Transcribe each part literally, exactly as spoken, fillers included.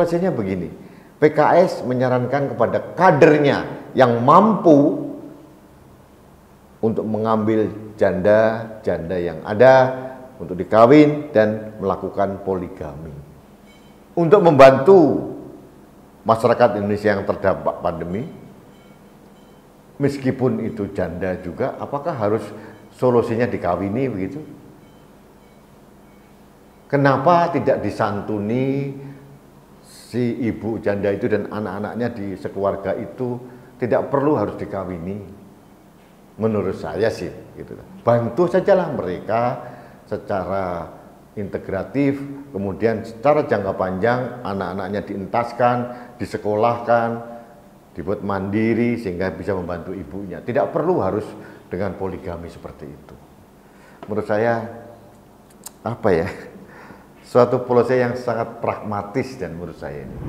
polisinya begini, P K S menyarankan kepada kadernya yang mampu untuk mengambil janda-janda yang ada untuk dikawin dan melakukan poligami. Untuk membantu masyarakat Indonesia yang terdampak pandemi, meskipun itu janda juga, apakah harus solusinya dikawini begitu? Kenapa tidak disantuni si ibu janda itu dan anak-anaknya di sekeluarga itu tidak perlu harus dikawini? Menurut saya sih, gitu. Bantu sajalah mereka secara integratif, kemudian secara jangka panjang anak-anaknya dientaskan, disekolahkan, dibuat mandiri sehingga bisa membantu ibunya. Tidak perlu harus dengan poligami seperti itu. Menurut saya, apa ya? Suatu polisi yang sangat pragmatis dan menurut saya ini.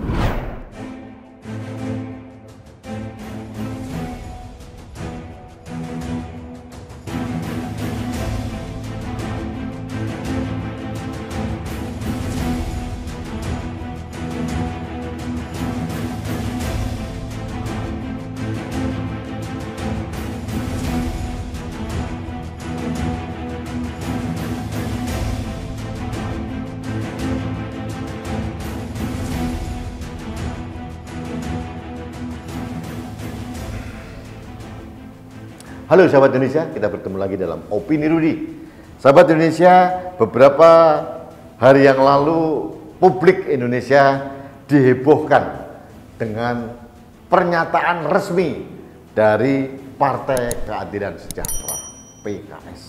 Halo sahabat Indonesia, kita bertemu lagi dalam Opini Rudy. Sahabat Indonesia, beberapa hari yang lalu publik Indonesia dihebohkan dengan pernyataan resmi dari Partai Keadilan Sejahtera, P K S.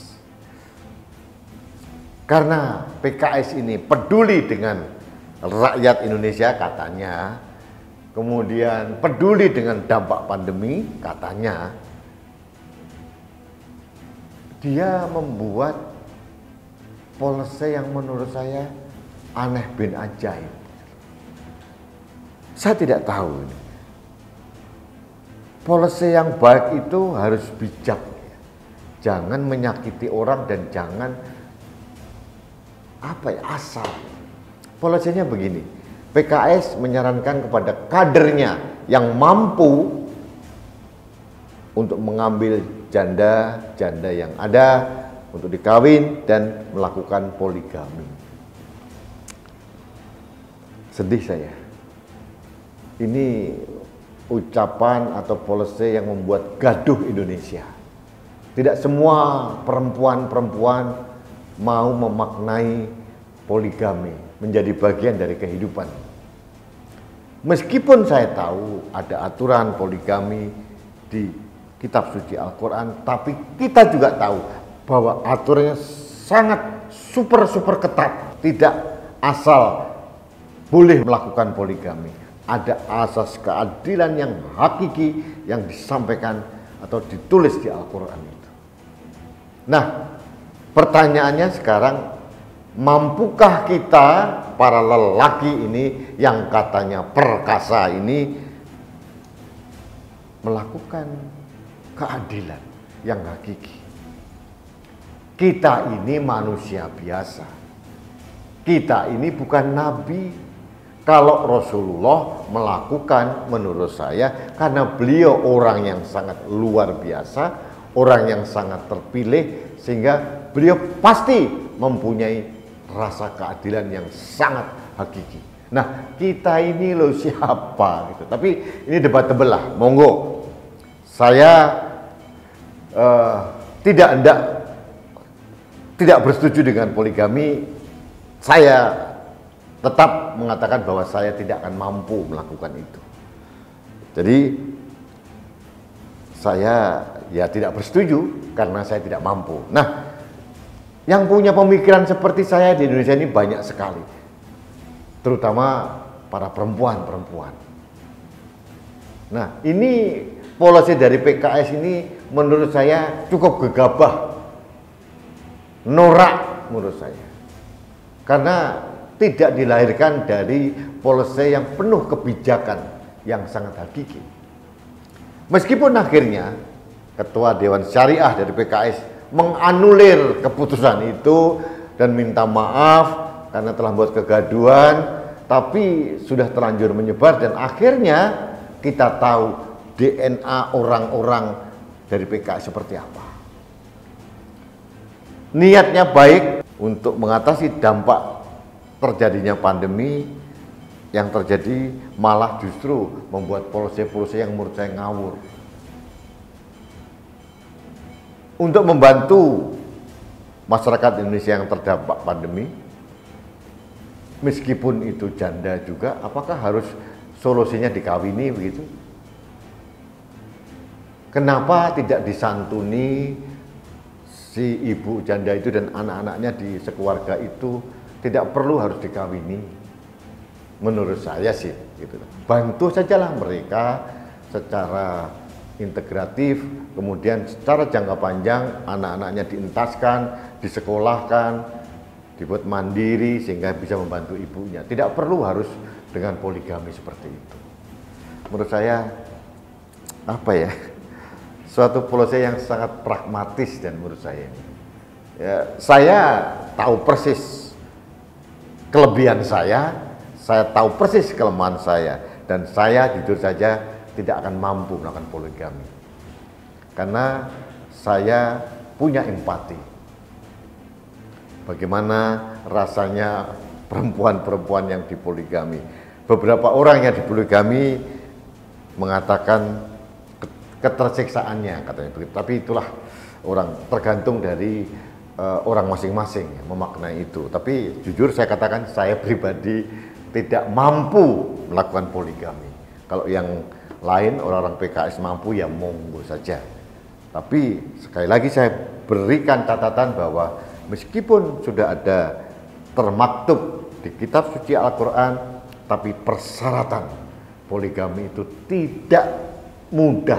Karena P K S ini peduli dengan rakyat Indonesia katanya, kemudian peduli dengan dampak pandemi katanya, dia membuat polisi yang menurut saya aneh bin ajaib. Saya tidak tahu ini. Polisi yang baik itu harus bijak. Jangan menyakiti orang dan jangan apa ya, asal. Polisinya begini, P K S menyarankan kepada kadernya yang mampu untuk mengambil janda-janda yang ada untuk dikawin dan melakukan poligami. Sedih saya. Ini ucapan atau polisi yang membuat gaduh Indonesia. Tidak semua perempuan-perempuan mau memaknai poligami menjadi bagian dari kehidupan. Meskipun saya tahu ada aturan poligami di Kitab Suci Al-Quran, tapi kita juga tahu bahwa aturannya sangat super-super ketat. Tidak asal boleh melakukan poligami. Ada asas keadilan yang hakiki yang disampaikan atau ditulis di Al-Quran itu. Nah, pertanyaannya sekarang, mampukah kita para lelaki ini yang katanya perkasa ini melakukan keadilan yang hakiki? Kita ini manusia biasa. Kita ini bukan nabi. Kalau Rasulullah melakukan, menurut saya, karena beliau orang yang sangat luar biasa, orang yang sangat terpilih, sehingga beliau pasti mempunyai rasa keadilan yang sangat hakiki. Nah, kita ini loh siapa gitu. Tapi ini debatable lah, monggo. Saya uh, tidak tidak tidak bersetuju dengan poligami. Saya tetap mengatakan bahwa saya tidak akan mampu melakukan itu. Jadi saya ya tidak bersetuju karena saya tidak mampu. Nah, yang punya pemikiran seperti saya di Indonesia ini banyak sekali, terutama para perempuan-perempuan. Nah, ini polisi dari P K S ini menurut saya cukup gegabah, norak menurut saya, karena tidak dilahirkan dari polisi yang penuh kebijakan yang sangat hakiki. Meskipun akhirnya Ketua Dewan Syariah dari P K S menganulir keputusan itu dan minta maaf karena telah membuat kegaduhan, tapi sudah terlanjur menyebar dan akhirnya kita tahu D N A orang-orang dari P K S seperti apa. Niatnya baik untuk mengatasi dampak terjadinya pandemi, yang terjadi malah justru membuat polisi-polisi yang menurut saya ngawur. Untuk membantu masyarakat Indonesia yang terdampak pandemi, meskipun itu janda juga, apakah harus solusinya dikawini begitu? Kenapa tidak disantuni si ibu janda itu dan anak-anaknya di sekeluarga itu tidak perlu harus dikawini? Menurut saya sih, gitu. Bantu sajalah mereka secara integratif, kemudian secara jangka panjang anak-anaknya dientaskan, disekolahkan, dibuat mandiri sehingga bisa membantu ibunya. Tidak perlu harus dengan poligami seperti itu. Menurut saya, apa ya, suatu polisi yang sangat pragmatis dan menurut saya, ya, saya tahu persis kelebihan saya. Saya tahu persis kelemahan saya, dan saya jujur saja tidak akan mampu melakukan poligami. Karena saya punya empati. Bagaimana rasanya perempuan-perempuan yang dipoligami. Beberapa orang yang dipoligami mengatakan ketersiksaannya, katanya begitu. Tapi itulah orang, tergantung dari uh, orang masing-masing ya, memaknai itu. Tapi jujur saya katakan, saya pribadi tidak mampu melakukan poligami. Kalau yang lain, orang-orang P K S mampu, ya monggo saja. Tapi sekali lagi saya berikan catatan bahwa meskipun sudah ada termaktub di kitab suci Al-Quran, tapi persyaratan poligami itu tidak mudah.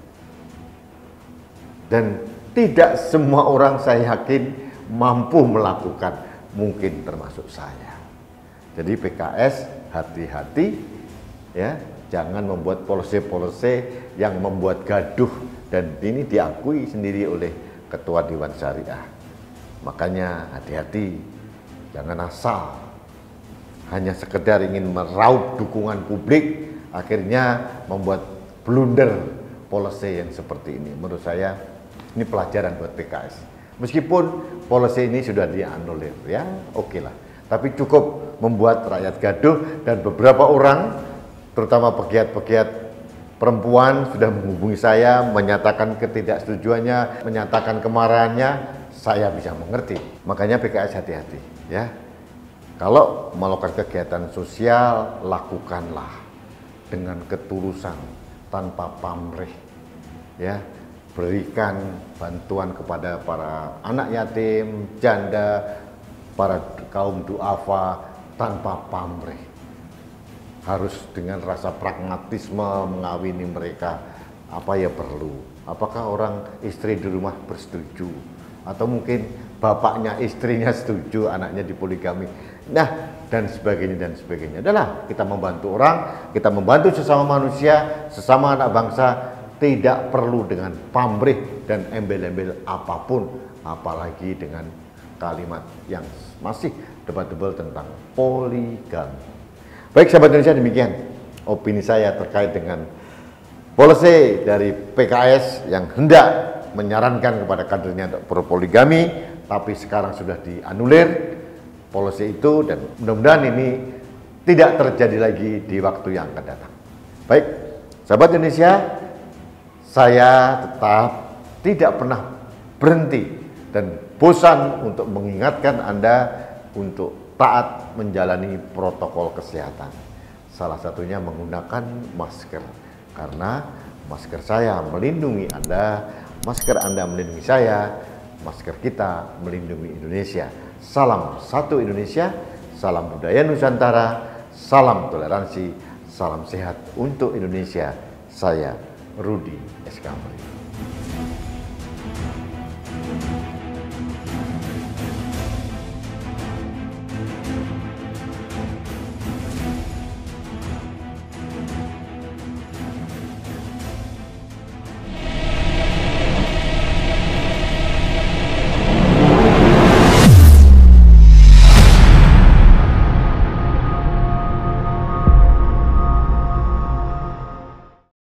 Dan tidak semua orang saya yakin mampu melakukan, mungkin termasuk saya. Jadi P K S hati-hati ya, jangan membuat polisi-polisi yang membuat gaduh, dan ini diakui sendiri oleh Ketua Dewan Syariah. Makanya hati-hati, jangan asal hanya sekedar ingin meraup dukungan publik, akhirnya membuat blunder polisi yang seperti ini. Menurut saya ini pelajaran buat P K S. Meskipun polisi ini sudah dianulir, ya oke okay lah. Tapi cukup membuat rakyat gaduh, dan beberapa orang, terutama pegiat-pegiat perempuan, sudah menghubungi saya, menyatakan ketidaksetujuannya, menyatakan kemarahannya. Saya bisa mengerti. Makanya P K S hati-hati, ya. Kalau melakukan kegiatan sosial, lakukanlah dengan ketulusan, tanpa pamrih, ya. Berikan bantuan kepada para anak yatim, janda, para kaum duafa tanpa pamrih. Harus dengan rasa pragmatisme mengawini mereka. Apa ya perlu? Apakah orang istri di rumah bersetuju? Atau mungkin bapaknya istrinya setuju anaknya dipoligami? Nah, dan sebagainya dan sebagainya. Adalah kita membantu orang, kita membantu sesama manusia, sesama anak bangsa, tidak perlu dengan pamrih dan embel-embel apapun, apalagi dengan kalimat yang masih debatable tentang poligami. Baik sahabat Indonesia, demikian opini saya terkait dengan polisi dari P K S yang hendak menyarankan kepada kadernya untuk berpoligami, tapi sekarang sudah dianulir polisi itu, dan mudah-mudahan ini tidak terjadi lagi di waktu yang akan datang. Baik sahabat Indonesia, saya tetap tidak pernah berhenti dan bosan untuk mengingatkan Anda untuk taat menjalani protokol kesehatan. Salah satunya menggunakan masker, karena masker saya melindungi Anda, masker Anda melindungi saya, masker kita melindungi Indonesia. Salam satu Indonesia, salam budaya Nusantara, salam toleransi, salam sehat untuk Indonesia. Saya Rudi S. Kamri.